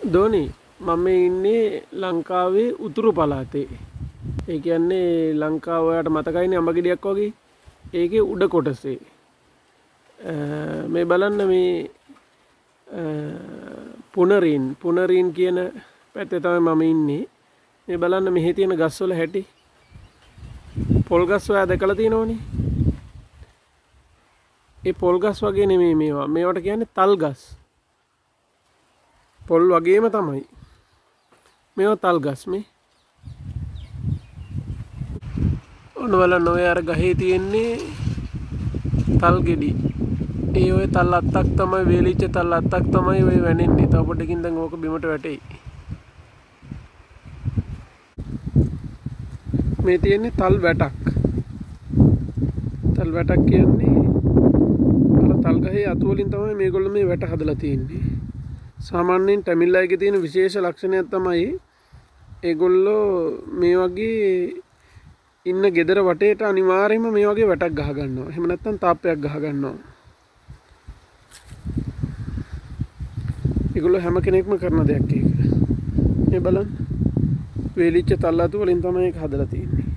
ධෝනි මම ඉන්නේ ලංකාවේ උතුරු පළාතේ. ඒ කියන්නේ ලංකාව ඔයාලට මතකයිනේ අඹ ගෙඩියක් වගේ. ඒකේ උඩ කොටසේ. මේ බලන්න මේ පුනරීන් කියන පැත්තේ තමයි මම ඉන්නේ. මේ බලන්න මෙහි තියෙන ගස්වල හැටි. පොල් ගස් ඔයා දැකලා තියෙනවනේ. ඒ පොල් ගස් වගේ නෙමෙයි මේවා. මේවට කියන්නේ තල් ගස්. පොල් වගේම තමයි. මේවා තල් ගස් මේ. ඔන්න බලන්න ඔය අර ගහේ තියෙන්නේ තල් ගෙඩි. ඒ ඔය තල් අත්තක් තමයි වේලිච්ච තල් අත්තක් තමයි ඔය වැනෙන්නේ. තව පොඩකින් දැන් ඕක බිමට වැටෙයි. මේ තියෙන්නේ තල් වැටක්. තල් වැටක් කියන්නේ අර තල් ගහේ අතු වලින් තමයි මේගොල්ලෝ මේ වැට හදලා තියෙන්නේ. සාමාන්‍යයෙන් ටැමිල් අයගේ තියෙන විශේෂ ලක්ෂණයක් තමයි ඒගොල්ලෝ මේ වගේ ඉන්න ගෙදර වටේට අනිවාර්යයෙන්ම මේ වගේ වැටක් ගහ ගන්නවා. එහෙම නැත්නම් තාප්පයක් ගහ ගන්නවා. ඒගොල්ලෝ හැම කෙනෙක්ම කරන දෙයක් ඒක. මේ බලන්න. වේලිච්ච තල් අතු වලින් තමයි ඒක හදලා තියෙන්නේ.